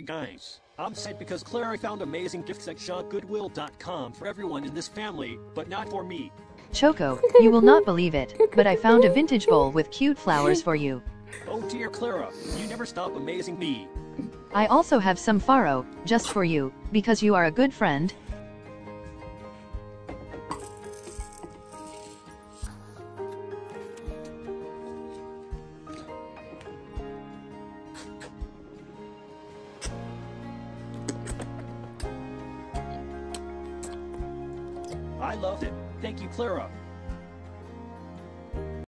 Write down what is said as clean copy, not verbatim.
Guys, I'm sad because Clara found amazing gifts at ShopGoodwill.com for everyone in this family, but not for me. Choco, you will not believe it, but I found a vintage bowl with cute flowers for you. Oh dear Clara, you never stop amazing me. I also have some faro, just for you, because you are a good friend. I loved it. Thank you, Clara.